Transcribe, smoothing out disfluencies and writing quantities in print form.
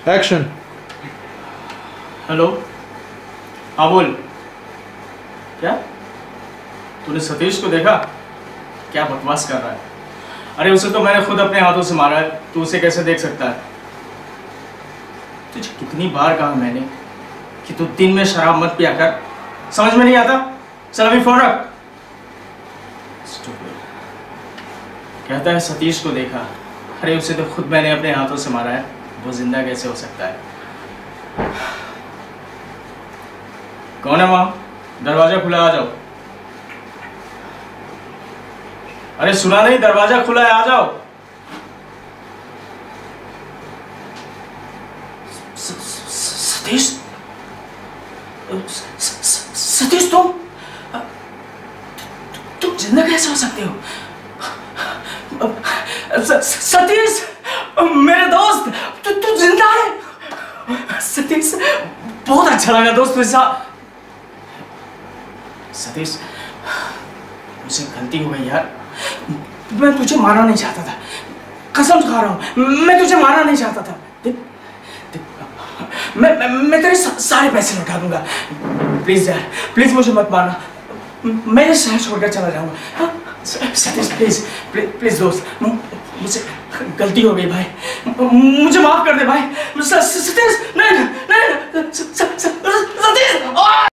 Action. Hello. हाँ बोल। क्या तूने सतीश को देखा? क्या बकवास कर रहा है? अरे उसे तो मैंने खुद अपने हाथों से मारा है, तू उसे कैसे देख सकता है? तुझे कितनी बार कहा मैंने कि तू दिन में शराब मत पिया कर, समझ में नहीं आता? चल अभी फोन रख। कहता है सतीश को देखा, अरे उसे तो खुद मैंने अपने हाथों से मारा है, वो जिंदा कैसे हो सकता है? कौन है वहां? दरवाजा खुला, आ जाओ। अरे सुना नहीं, दरवाजा खुला है, आ जाओ। सतीश, सतीश तुम जिंदा कैसे हो सकते हो? सतीश मेरे दोस्त, तू जिंदा है? सतीश बहुत अच्छा लगा दोस्त तुझसे। सतीश मुझसे गलती हो गई यार, मैं तुझे मारना नहीं चाहता था, कसम खा रहा हूं, मैं तुझे मारना नहीं चाहता था। मैं तेरे सारे पैसे लौटा दूंगा, प्लीज यार, प्लीज मुझे मत मारना, मैं ये शहर छोड़कर चला जाऊंगा। सतीश प्लीज प्लीज दोस्त, मुझसे गलती हो गई भाई, मुझे माफ कर दे भाई। सतीश नहीं, सतीश।